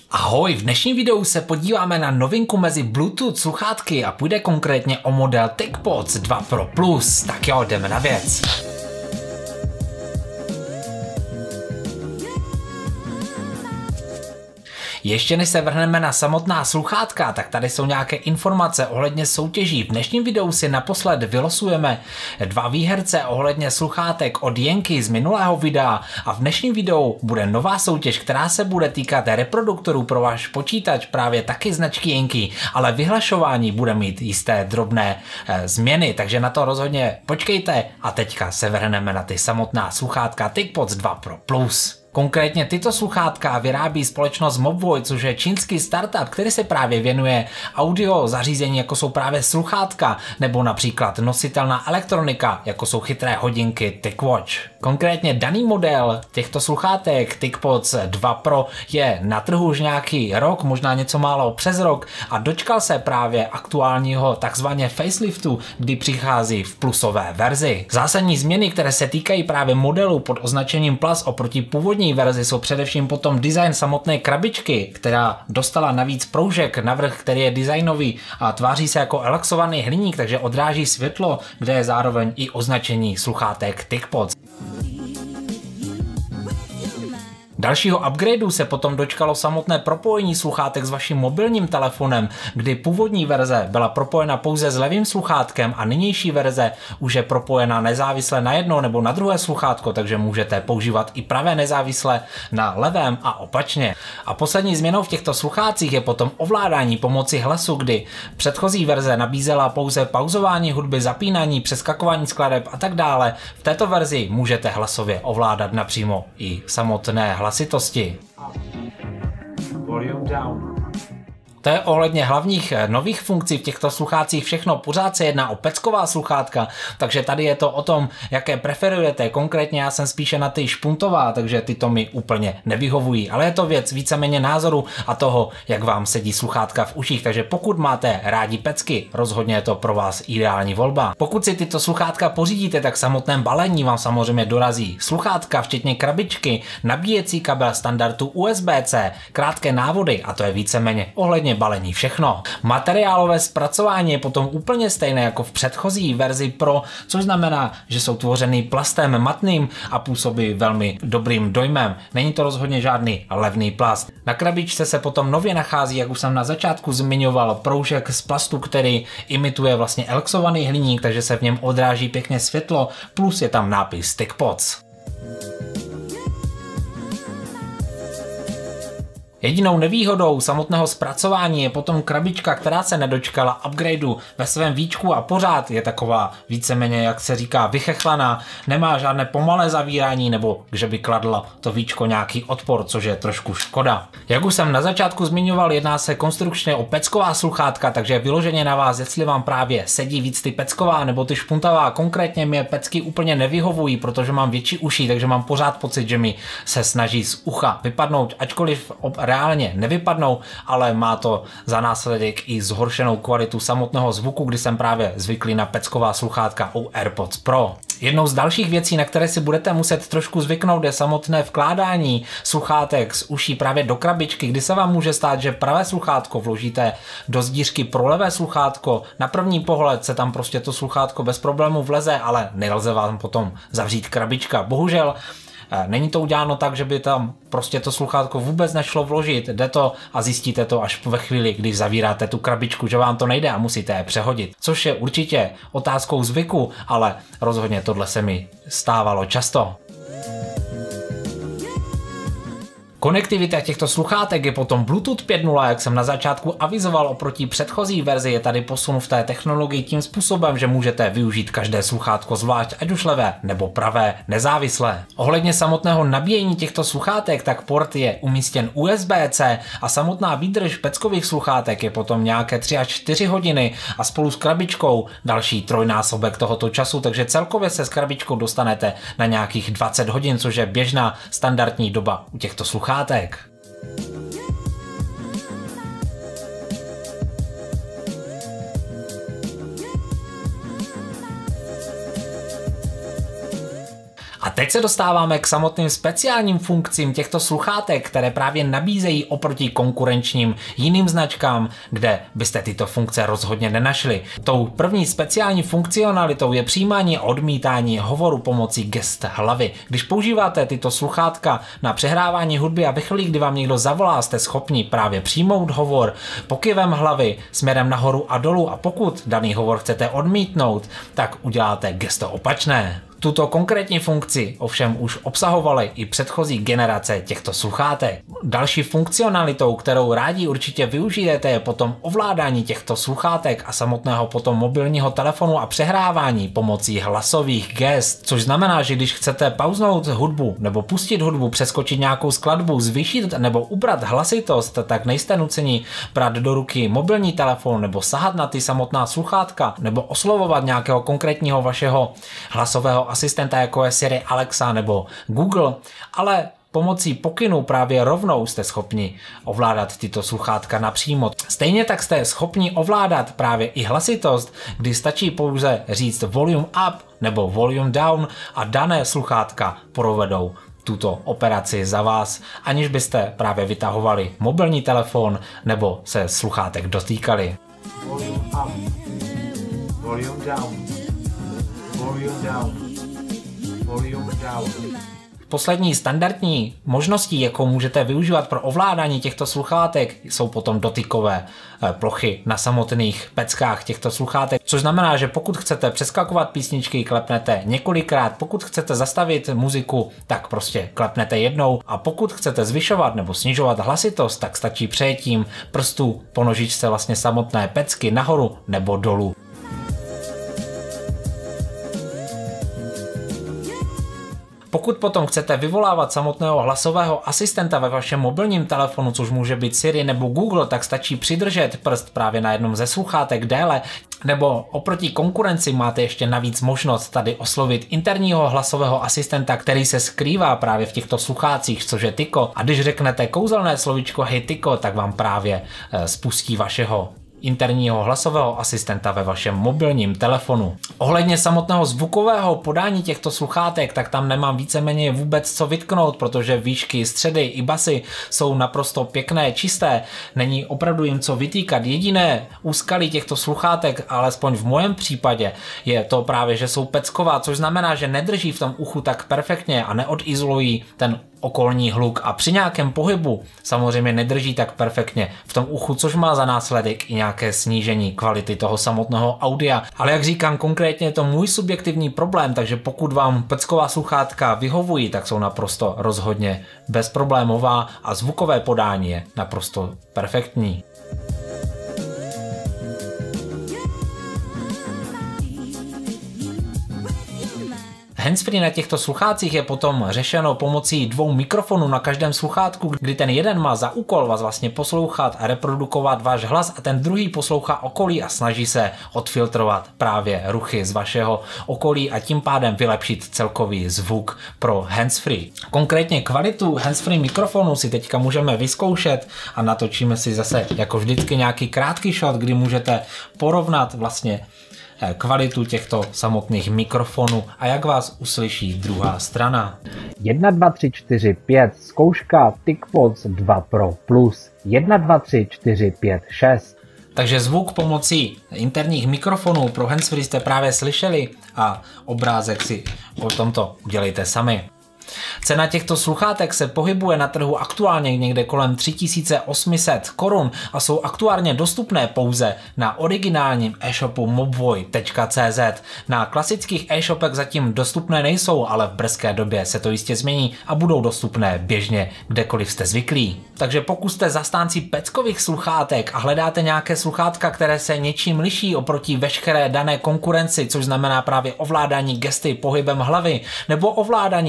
Ahoj, v dnešním videu se podíváme na novinku mezi Bluetooth sluchátky a půjde konkrétně o model ThinkPods 2 Pro Plus. Tak jo, jdeme na věc. Ještě než se vrhneme na samotná sluchátka, tak tady jsou nějaké informace ohledně soutěží. V dnešním videu si naposled vylosujeme 2 výherce ohledně sluchátek od Jenky z minulého videa a v dnešním videu bude nová soutěž, která se bude týkat reproduktorů pro váš počítač, právě taky značky Jenky, ale vyhlašování bude mít jisté drobné změny, takže na to rozhodně počkejte a teďka se vrhneme na ty samotná sluchátka ThinkPods 2 Pro Plus. Konkrétně tyto sluchátka vyrábí společnost Mobvoi, což je čínský startup, který se právě věnuje audio zařízení, jako jsou právě sluchátka, nebo například nositelná elektronika, jako jsou chytré hodinky ThinkWatch. Konkrétně daný model těchto sluchátek ThinkPods 2 Pro je na trhu už nějaký rok, možná něco málo přes rok a dočkal se právě aktuálního takzvaně faceliftu, kdy přichází v plusové verzi. Zásadní změny, které se týkají právě modelu pod označením Plus oproti původní verzi, jsou především potom design samotné krabičky, která dostala navíc proužek navrch, který je designový a tváří se jako elaxovaný hliník, takže odráží světlo, kde je zároveň i označení sluchátek ThinkPods. Dalšího upgradeu se potom dočkalo samotné propojení sluchátek s vaším mobilním telefonem, kdy původní verze byla propojena pouze s levým sluchátkem a nynější verze už je propojena nezávisle na jedno nebo na druhé sluchátko, takže můžete používat i pravé nezávisle na levém a opačně. A poslední změnou v těchto sluchátcích je potom ovládání pomocí hlasu, kdy předchozí verze nabízela pouze pauzování hudby, zapínání, přeskakování skladeb a tak dále. V této verzi můžete hlasově ovládat napřímo i samotné hlasitosti. Volume down. To je ohledně hlavních nových funkcí v těchto sluchácích všechno. Pořád se jedná o pecková sluchátka, takže tady je to o tom, jaké preferujete. Konkrétně já jsem spíše na ty špuntová, takže tyto mi úplně nevyhovují. Ale je to věc víceméně názoru a toho, jak vám sedí sluchátka v uších. Takže pokud máte rádi pecky, rozhodně je to pro vás ideální volba. Pokud si tyto sluchátka pořídíte, tak v samotném balení vám samozřejmě dorazí sluchátka, včetně krabičky, nabíjecí kabel standardu USB-C, krátké návody a to je víceméně ohledně balení všechno. Materiálové zpracování je potom úplně stejné jako v předchozí verzi Pro, což znamená, že jsou tvořeny plastem matným a působí velmi dobrým dojmem. Není to rozhodně žádný levný plast. Na krabičce se potom nově nachází, jak už jsem na začátku zmiňoval, proužek z plastu, který imituje vlastně elaxovaný hliník, takže se v něm odráží pěkně světlo, plus je tam nápis ThinkPods. Jedinou nevýhodou samotného zpracování je potom krabička, která se nedočkala upgradeu ve svém víčku a pořád je taková víceméně, jak se říká, vychechlaná, nemá žádné pomalé zavírání nebo že by kladla to víčko nějaký odpor, což je trošku škoda. Jak už jsem na začátku zmiňoval, jedná se konstrukčně o pecková sluchátka, takže vyloženě na vás, jestli vám právě sedí víc ty pecková nebo ty špuntavá. Konkrétně mě pecky úplně nevyhovují, protože mám větší uši, takže mám pořád pocit, že mi se snaží z ucha vypadnout, ačkoliv reálně nevypadnou, ale má to za následek i zhoršenou kvalitu samotného zvuku, kdy jsem právě zvyklý na pecková sluchátka u AirPods Pro. Jednou z dalších věcí, na které si budete muset trošku zvyknout, je samotné vkládání sluchátek z uší právě do krabičky, kdy se vám může stát, že pravé sluchátko vložíte do zdířky pro levé sluchátko. Na první pohled se tam prostě to sluchátko bez problémů vleze, ale nelze vám potom zavřít krabička. Bohužel není to uděláno tak, že by tam prostě to sluchátko vůbec nešlo vložit. Jde to a zjistíte to až ve chvíli, když zavíráte tu krabičku, že vám to nejde a musíte je přehodit. Což je určitě otázkou zvyku, ale rozhodně tohle se mi stávalo často. Konektivita těchto sluchátek je potom Bluetooth 5.0, jak jsem na začátku avizoval, oproti předchozí verzi je tady posun v té technologii tím způsobem, že můžete využít každé sluchátko zvlášť, ať už levé nebo pravé, nezávislé. Ohledně samotného nabíjení těchto sluchátek, tak port je umístěn USB-C a samotná výdrž peckových sluchátek je potom nějaké 3 až 4 hodiny a spolu s krabičkou další trojnásobek tohoto času, takže celkově se s krabičkou dostanete na nějakých 20 hodin, což je běžná standardní doba u těchto sluchátek. A teď se dostáváme k samotným speciálním funkcím těchto sluchátek, které právě nabízejí oproti konkurenčním jiným značkám, kde byste tyto funkce rozhodně nenašli. Tou první speciální funkcionalitou je přijímání a odmítání hovoru pomocí gest hlavy. Když používáte tyto sluchátka na přehrávání hudby a ve chvíli, kdy vám někdo zavolá, jste schopni právě přijmout hovor pokyvem hlavy směrem nahoru a dolů, a pokud daný hovor chcete odmítnout, tak uděláte gesto opačné. Tuto konkrétní funkci ovšem už obsahovaly i předchozí generace těchto sluchátek. Další funkcionalitou, kterou rádi určitě využijete, je potom ovládání těchto sluchátek a samotného potom mobilního telefonu a přehrávání pomocí hlasových gest, což znamená, že když chcete pauznout hudbu nebo pustit hudbu, přeskočit nějakou skladbu, zvýšit nebo ubrat hlasitost, tak nejste nuceni brát do ruky mobilní telefon nebo sahat na ty samotná sluchátka nebo oslovovat nějakého konkrétního vašeho hlasového asistenta, jako je Siri, Alexa nebo Google, ale pomocí pokynu právě rovnou jste schopni ovládat tyto sluchátka napřímo. Stejně tak jste schopni ovládat právě i hlasitost, kdy stačí pouze říct volume up nebo volume down a dané sluchátka provedou tuto operaci za vás, aniž byste právě vytahovali mobilní telefon nebo se sluchátek dotýkali. Volume up, volume down, volume down, volume down. Poslední standardní možností, jakou můžete využívat pro ovládání těchto sluchátek, jsou potom dotykové plochy na samotných peckách těchto sluchátek, což znamená, že pokud chcete přeskakovat písničky, klepnete několikrát, pokud chcete zastavit muziku, tak prostě klepnete jednou, a pokud chcete zvyšovat nebo snižovat hlasitost, tak stačí přejetím prstů po nožičce vlastně samotné pecky nahoru nebo dolů. Pokud potom chcete vyvolávat samotného hlasového asistenta ve vašem mobilním telefonu, což může být Siri nebo Google, tak stačí přidržet prst právě na jednom ze sluchátek déle, nebo oproti konkurenci máte ještě navíc možnost tady oslovit interního hlasového asistenta, který se skrývá právě v těchto sluchácích, což je Tyko. A když řeknete kouzelné slovíčko Hej Tyko, tak vám právě spustí vašeho interního hlasového asistenta ve vašem mobilním telefonu. Ohledně samotného zvukového podání těchto sluchátek, tak tam nemám víceméně vůbec co vytknout, protože výšky, středy i basy jsou naprosto pěkné, čisté, není opravdu jim co vytýkat. Jediné úskalí těchto sluchátek, alespoň v mém případě, je to právě, že jsou pecková, což znamená, že nedrží v tom uchu tak perfektně a neodizolují ten okolní hluk a při nějakém pohybu samozřejmě nedrží tak perfektně v tom uchu, což má za následek i nějaké snížení kvality toho samotného audia. Ale jak říkám, konkrétně je to můj subjektivní problém, takže pokud vám pecková sluchátka vyhovují, tak jsou naprosto rozhodně bezproblémová a zvukové podání je naprosto perfektní. Handsfree na těchto sluchácích je potom řešeno pomocí dvou mikrofonů na každém sluchátku, kdy ten jeden má za úkol vás vlastně poslouchat a reprodukovat váš hlas a ten druhý poslouchá okolí a snaží se odfiltrovat právě ruchy z vašeho okolí a tím pádem vylepšit celkový zvuk pro handsfree. Konkrétně kvalitu handsfree mikrofonu si teďka můžeme vyzkoušet a natočíme si zase jako vždycky nějaký krátký shot, kdy můžete porovnat vlastně kvalitu těchto samotných mikrofonů a jak vás uslyší druhá strana. 1, 2, 3, 4, 5, zkouška TicPods 2 Pro Plus. 1, 2, 3, 4, 5, 6. Takže zvuk pomocí interních mikrofonů pro handsfree jste právě slyšeli a obrázek si o tomto udělejte sami. Cena těchto sluchátek se pohybuje na trhu aktuálně někde kolem 3800 korun a jsou aktuálně dostupné pouze na originálním e-shopu mobvoj.cz. Na klasických e-shopech zatím dostupné nejsou, ale v brzké době se to jistě změní a budou dostupné běžně kdekoliv jste zvyklí. Takže pokud jste zastánci peckových sluchátek a hledáte nějaké sluchátka, které se něčím liší oproti veškeré dané konkurenci, což znamená právě ovládání gesty pohybem hlavy nebo ovládání hlasové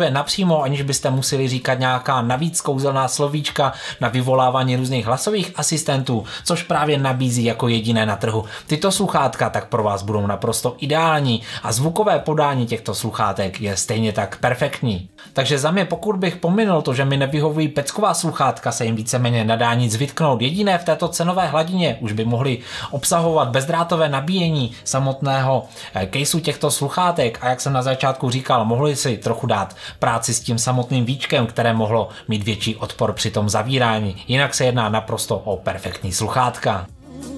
hlasově napřímo, aniž byste museli říkat nějaká navíc kouzelná slovíčka na vyvolávání různých hlasových asistentů, což právě nabízí jako jediné na trhu. Tyto sluchátka tak pro vás budou naprosto ideální a zvukové podání těchto sluchátek je stejně tak perfektní. Takže za mě, pokud bych pominul to, že mi nevyhovují pecková sluchátka, se jim víceméně nedá nic vytknout. Jediné v této cenové hladině už by mohly obsahovat bezdrátové nabíjení samotného caseu těchto sluchátek a jak jsem na začátku říkal, mohli si trochu dát práci s tím samotným víčkem, které mohlo mít větší odpor při tom zavírání. Jinak se jedná naprosto o perfektní sluchátka.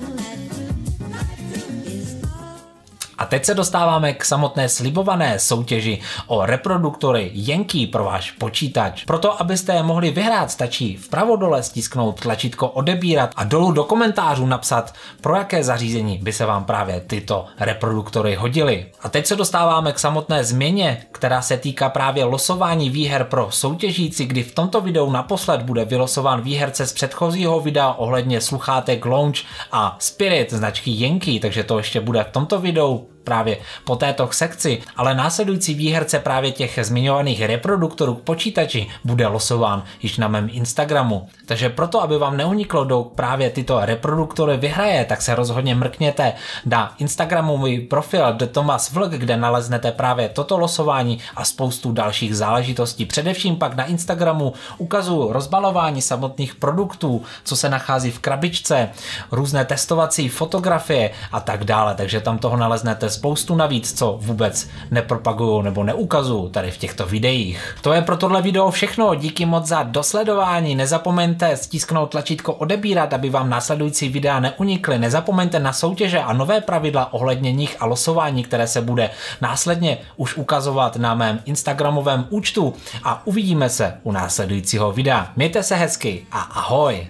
A teď se dostáváme k samotné slibované soutěži o reproduktory Jenky pro váš počítač. Proto, abyste je mohli vyhrát, stačí vpravo dole stisknout tlačítko odebírat a dolů do komentářů napsat, pro jaké zařízení by se vám právě tyto reproduktory hodily. A teď se dostáváme k samotné změně, která se týká právě losování výher pro soutěžící, kdy v tomto videu naposled bude vylosován výherce z předchozího videa ohledně sluchátek Launch a Spirit značky Jenky, takže to ještě bude v tomto videu právě po této sekci, ale následující výherce právě těch zmiňovaných reproduktorů k počítači bude losován již na mém Instagramu. Takže proto, aby vám neuniklo, kdo právě tyto reproduktory vyhraje, tak se rozhodně mrkněte na Instagramový profil TheThomasVlog, kde naleznete právě toto losování a spoustu dalších záležitostí. Především pak na Instagramu ukazuju rozbalování samotných produktů, co se nachází v krabičce, různé testovací fotografie a tak dále, takže tam toho naleznete spoustu navíc, co vůbec nepropaguju nebo neukazuju tady v těchto videích. To je pro tohle video všechno, díky moc za dosledování, nezapomeňte stisknout tlačítko odebírat, aby vám následující videa neunikly, nezapomeňte na soutěže a nové pravidla ohledně nich a losování, které se bude následně už ukazovat na mém Instagramovém účtu a uvidíme se u následujícího videa. Mějte se hezky a ahoj!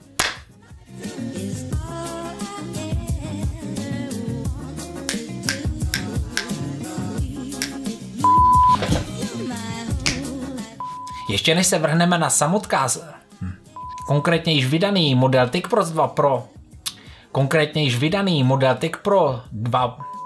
Ještě než se vrhneme na konkrétně již vydaný model TIC Pro 2 Pro,